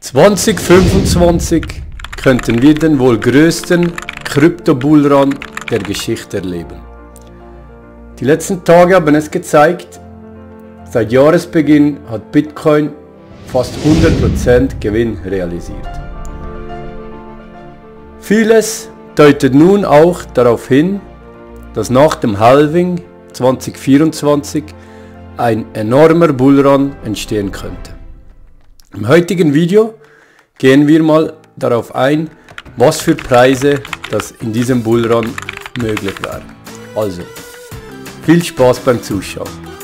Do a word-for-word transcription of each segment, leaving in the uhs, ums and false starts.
zwanzig fünfundzwanzig könnten wir den wohl größten Krypto-Bullrun der Geschichte erleben. Die letzten Tage haben es gezeigt, seit Jahresbeginn hat Bitcoin fast hundert Prozent Gewinn realisiert. Vieles deutet nun auch darauf hin, dass nach dem Halving zwanzig vierundzwanzig ein enormer Bullrun entstehen könnte. Im heutigen Video gehen wir mal darauf ein, was für Preise das in diesem Bullrun möglich wären. Also, viel Spaß beim Zuschauen.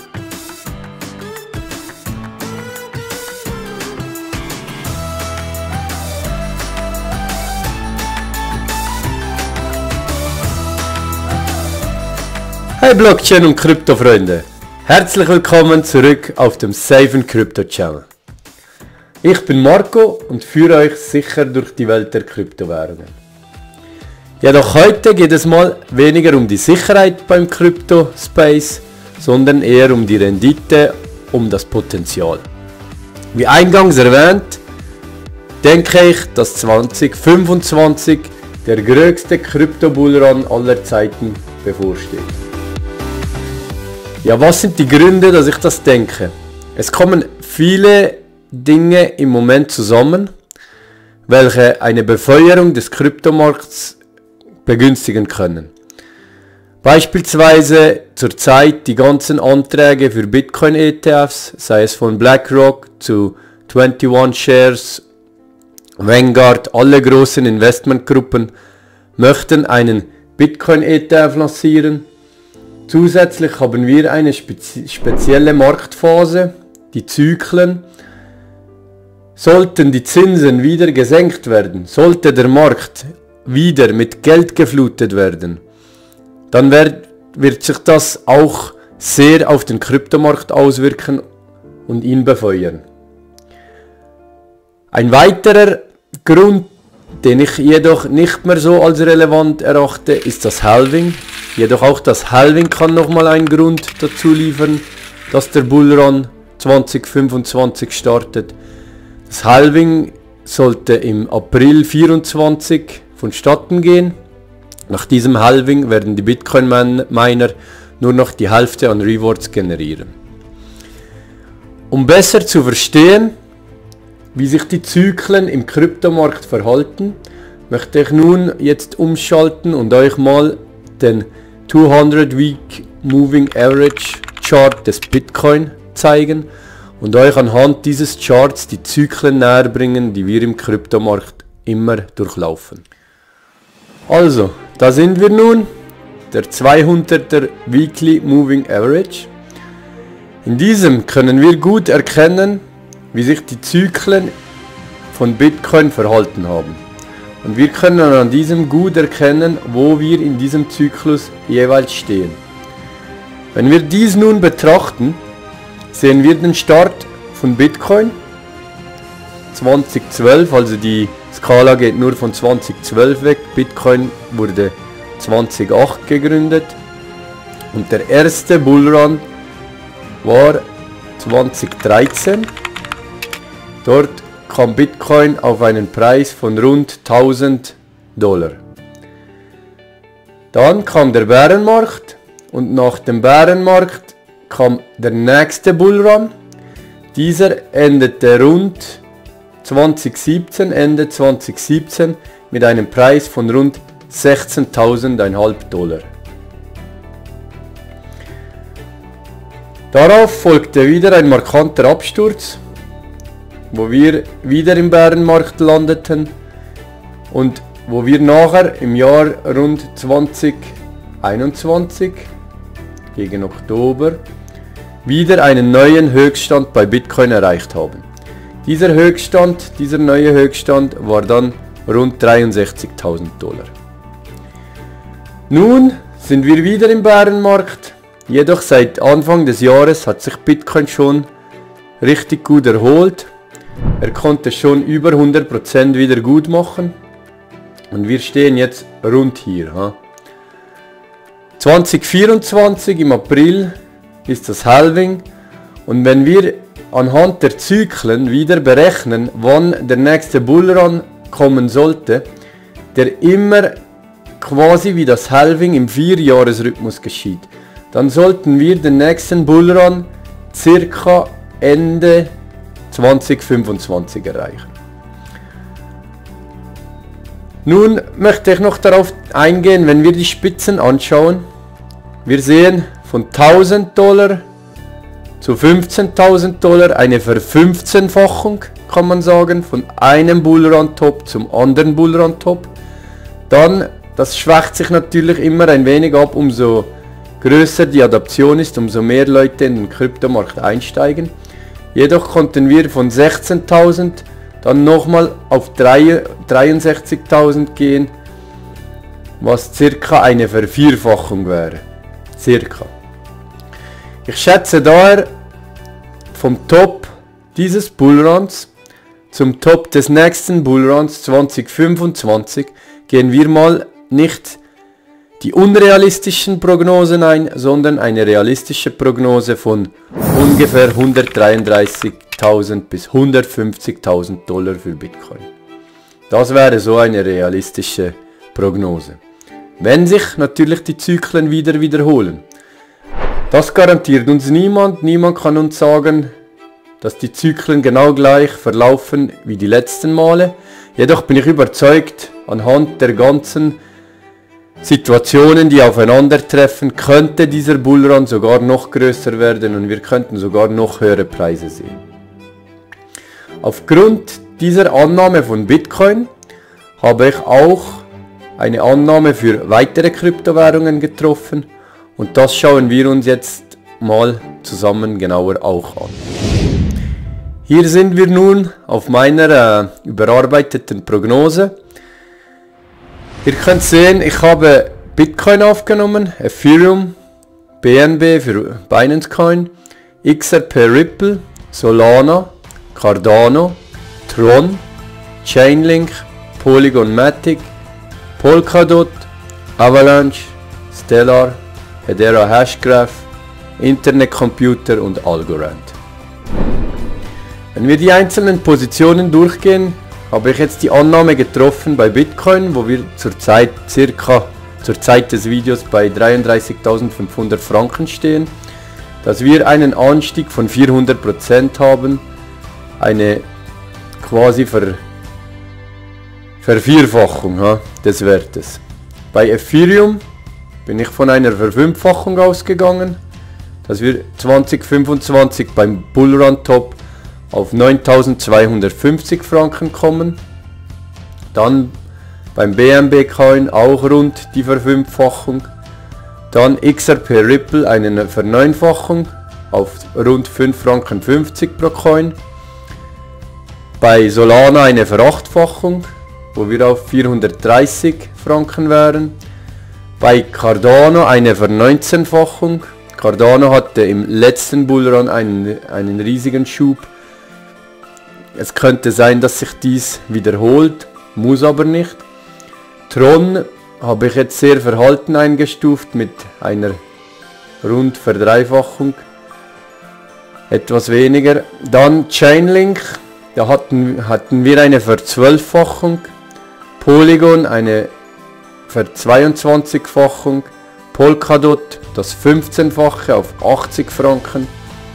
Hey Blockchain und Krypto-Freunde, herzlich willkommen zurück auf dem Safe and Crypto Channel. Ich bin Marco und führe euch sicher durch die Welt der Kryptowährungen. Jedoch heute geht es mal weniger um die Sicherheit beim Krypto-Space, sondern eher um die Rendite, um das Potenzial. Wie eingangs erwähnt, denke ich, dass zwanzig fünfundzwanzig der größte Krypto-Bullrun aller Zeiten bevorsteht. Ja, was sind die Gründe, dass ich das denke? Es kommen viele Dinge im Moment zusammen, welche eine Befeuerung des Kryptomarkts begünstigen können. Beispielsweise zurzeit die ganzen Anträge für Bitcoin-E T Fs, sei es von BlackRock zu einundzwanzig Shares, Vanguard, alle großen Investmentgruppen möchten einen Bitcoin-E T F lancieren. Zusätzlich haben wir eine spezi- spezielle Marktphase, die Zyklen. Sollten die Zinsen wieder gesenkt werden, sollte der Markt wieder mit Geld geflutet werden, dann wird, wird sich das auch sehr auf den Kryptomarkt auswirken und ihn befeuern. Ein weiterer Grund, den ich jedoch nicht mehr so als relevant erachte, ist das Halving. Jedoch auch das Halving kann nochmal einen Grund dazu liefern, dass der Bullrun zwanzig fünfundzwanzig startet. Das Halving sollte im April vierundzwanzig vonstatten gehen. Nach diesem Halving werden die Bitcoin-Miner nur noch die Hälfte an Rewards generieren. Um besser zu verstehen, wie sich die Zyklen im Kryptomarkt verhalten, möchte ich nun jetzt umschalten und euch mal den zweihundert Week Moving Average Chart des Bitcoin zeigen und euch anhand dieses Charts die Zyklen näher bringen, die wir im Kryptomarkt immer durchlaufen. Also, da sind wir nun, der zweihunderter Weekly Moving Average. In diesem können wir gut erkennen, wie sich die Zyklen von Bitcoin verhalten haben. Und wir können an diesem gut erkennen, wo wir in diesem Zyklus jeweils stehen. Wenn wir dies nun betrachten, sehen wir den Start von Bitcoin zwanzig zwölf, also die Skala geht nur von zwanzig zwölf weg. Bitcoin wurde zwanzig acht gegründet und der erste Bullrun war zwanzig dreizehn. Dort kam Bitcoin auf einen Preis von rund tausend Dollar. Dann kam der Bärenmarkt und nach dem Bärenmarkt kam der nächste Bullrun. Dieser endete rund zwanzig siebzehn, Ende zwanzig siebzehn mit einem Preis von rund sechzehntausendfünfhundert Dollar. Darauf folgte wieder ein markanter Absturz, wo wir wieder im Bärenmarkt landeten und wo wir nachher im Jahr rund zwanzig einundzwanzig gegen Oktober wieder einen neuen Höchststand bei Bitcoin erreicht haben. Dieser Höchststand, dieser neue Höchststand war dann rund dreiundsechzigtausend Dollar. Nun sind wir wieder im Bärenmarkt, jedoch seit Anfang des Jahres hat sich Bitcoin schon richtig gut erholt. Er konnte schon über hundert Prozent wieder gut machen und wir stehen jetzt rund hier. Ha? zwanzig vierundzwanzig im April ist das Halving und wenn wir anhand der Zyklen wieder berechnen, wann der nächste Bullrun kommen sollte, der immer quasi wie das Halving im Vierjahresrhythmus geschieht, dann sollten wir den nächsten Bullrun circa Ende zwanzig fünfundzwanzig erreichen. Nun möchte ich noch darauf eingehen, wenn wir die Spitzen anschauen. Wir sehen von tausend Dollar zu fünfzehntausend Dollar eine Verfünfzehnfachung, kann man sagen, von einem Bullrun-Top zum anderen Bullrun-Top. Dann, das schwächt sich natürlich immer ein wenig ab, umso größer die Adaption ist, umso mehr Leute in den Kryptomarkt einsteigen. Jedoch konnten wir von sechzehntausend dann nochmal auf dreiundsechzigtausend gehen, was circa eine Vervierfachung wäre. Circa. Ich schätze daher, vom Top dieses Bullruns zum Top des nächsten Bullruns zwanzig fünfundzwanzig gehen wir mal nicht die unrealistischen Prognosen ein, sondern eine realistische Prognose von ungefähr hundertdreiunddreißigtausend bis hundertfünfzigtausend Dollar für Bitcoin. Das wäre so eine realistische Prognose. Wenn sich natürlich die Zyklen wieder wiederholen. Das garantiert uns niemand. Niemand kann uns sagen, dass die Zyklen genau gleich verlaufen wie die letzten Male. Jedoch bin ich überzeugt, anhand der ganzen Situationen, die aufeinandertreffen, könnte dieser Bullrun sogar noch größer werden und wir könnten sogar noch höhere Preise sehen. Aufgrund dieser Annahme von Bitcoin habe ich auch eine Annahme für weitere Kryptowährungen getroffen und das schauen wir uns jetzt mal zusammen genauer auch an. Hier sind wir nun auf meiner äh, überarbeiteten Prognose. Ihr könnt sehen, ich habe Bitcoin aufgenommen, Ethereum, B N B für Binance Coin, X R P Ripple, Solana, Cardano, Tron, Chainlink, Polygon Matic, Polkadot, Avalanche, Stellar, Hedera Hashgraph, Internet Computer und Algorand. Wenn wir die einzelnen Positionen durchgehen, habe ich jetzt die Annahme getroffen bei Bitcoin, wo wir zurzeit circa zur Zeit des Videos bei dreiunddreißigtausendfünfhundert Franken stehen, dass wir einen Anstieg von vierhundert Prozent haben, eine quasi Ver Vervierfachung ja, des Wertes. Bei Ethereum bin ich von einer Verfünffachung ausgegangen, dass wir zwanzig fünfundzwanzig beim Bullrun Top auf neuntausendzweihundertfünfzig Franken kommen. Dann beim B N B Coin auch rund die Verfünffachung. Dann X R P Ripple eine Verneunfachung auf rund fünf Franken fünfzig pro Coin. Bei Solana eine Verachtfachung, wo wir auf vierhundertdreißig Franken wären. Bei Cardano eine Verneunzehnfachung. Cardano hatte im letzten Bullrun einen, einen riesigen Schub. Es könnte sein, dass sich dies wiederholt, muss aber nicht. Tron habe ich jetzt sehr verhalten eingestuft mit einer rund Verdreifachung, etwas weniger. Dann Chainlink, da hatten, hatten wir eine Verzwölffachung, Polygon eine Verzweiundzwanzigfachung, Polkadot das fünfzehnfache auf achtzig Franken,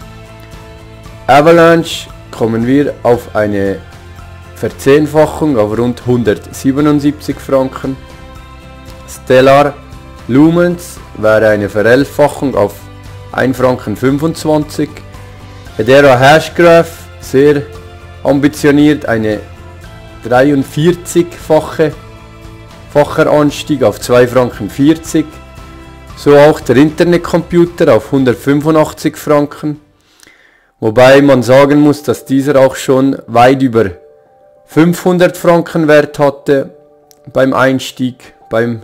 Avalanche kommen wir auf eine Verzehnfachung auf rund hundertsiebenundsiebzig Franken. Stellar Lumens wäre eine Verelffachung auf ein Franken fünfundzwanzig. Hedera Hashgraph sehr ambitioniert, eine dreiundvierzigfache facher Anstieg auf zwei Franken vierzig. So auch der Internet Computer auf hundertfünfundachtzig Franken. Wobei man sagen muss, dass dieser auch schon weit über fünfhundert Franken Wert hatte beim Einstieg, beim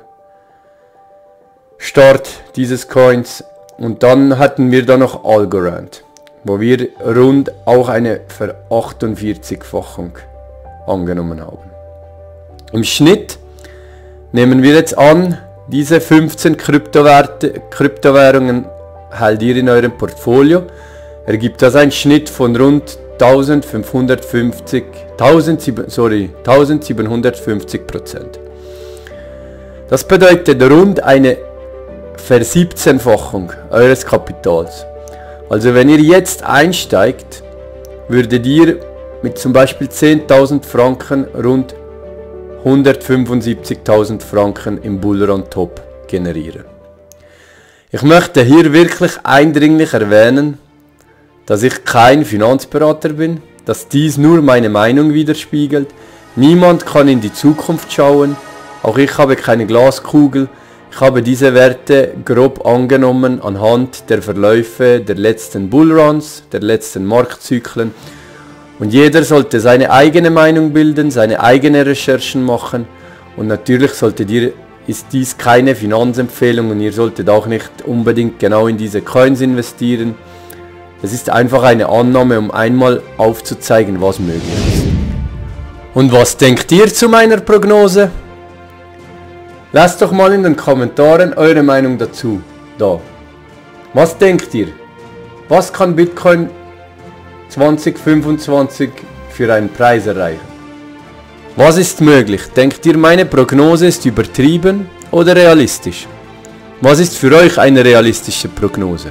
Start dieses Coins. Und dann hatten wir da noch Algorand, wo wir rund auch eine verachtundvierzigfachung angenommen haben. Im Schnitt nehmen wir jetzt an, diese fünfzehn Kryptowerte, Kryptowährungen hält ihr in eurem Portfolio. ergibt das einen Schnitt von rund eintausendfünfhundertfünfzig, tausend, sorry, eintausendsiebenhundertfünfzig Prozent. Das bedeutet rund eine Versiebzehnfachung eures Kapitals. Also wenn ihr jetzt einsteigt, würdet ihr mit zum Beispiel zehntausend Franken rund hundertfünfundsiebzigtausend Franken im Bullrun Top generieren. Ich möchte hier wirklich eindringlich erwähnen, dass ich kein Finanzberater bin, dass dies nur meine Meinung widerspiegelt. Niemand kann in die Zukunft schauen, auch ich habe keine Glaskugel. Ich habe diese Werte grob angenommen anhand der Verläufe der letzten Bullruns, der letzten Marktzyklen. Und jeder sollte seine eigene Meinung bilden, seine eigene Recherchen machen. Und natürlich solltet ihr, ist dies keine Finanzempfehlung und ihr solltet auch nicht unbedingt genau in diese Coins investieren. Es ist einfach eine Annahme, um einmal aufzuzeigen, was möglich ist. Und was denkt ihr zu meiner Prognose? Lasst doch mal in den Kommentaren eure Meinung dazu da. Was denkt ihr? Was kann Bitcoin zwanzig fünfundzwanzig für einen Preis erreichen? Was ist möglich? Denkt ihr, meine Prognose ist übertrieben oder realistisch? Was ist für euch eine realistische Prognose?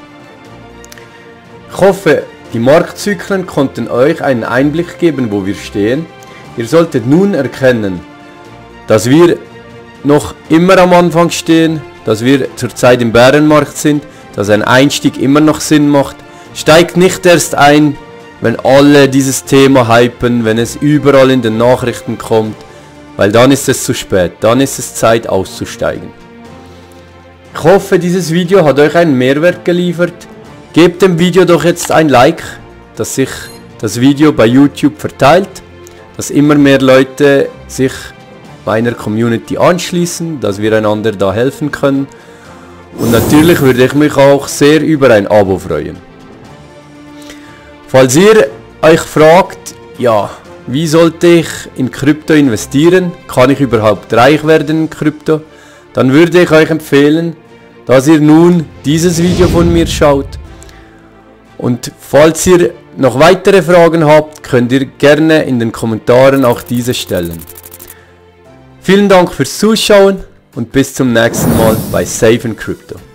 Ich hoffe, die Marktzyklen konnten euch einen Einblick geben, wo wir stehen. Ihr solltet nun erkennen, dass wir noch immer am Anfang stehen, dass wir zurzeit im Bärenmarkt sind, dass ein Einstieg immer noch Sinn macht. Steigt nicht erst ein, wenn alle dieses Thema hypen, wenn es überall in den Nachrichten kommt, weil dann ist es zu spät, dann ist es Zeit auszusteigen. Ich hoffe, dieses Video hat euch einen Mehrwert geliefert. Gebt dem Video doch jetzt ein Like, dass sich das Video bei YouTube verteilt, dass immer mehr Leute sich meiner Community anschließen, dass wir einander da helfen können. Und natürlich würde ich mich auch sehr über ein Abo freuen. Falls ihr euch fragt, ja, wie sollte ich in Krypto investieren? Kann ich überhaupt reich werden in Krypto? Dann würde ich euch empfehlen, dass ihr nun dieses Video von mir schaut. Und falls ihr noch weitere Fragen habt, könnt ihr gerne in den Kommentaren auch diese stellen. Vielen Dank fürs Zuschauen und bis zum nächsten Mal bei Safe in Crypto.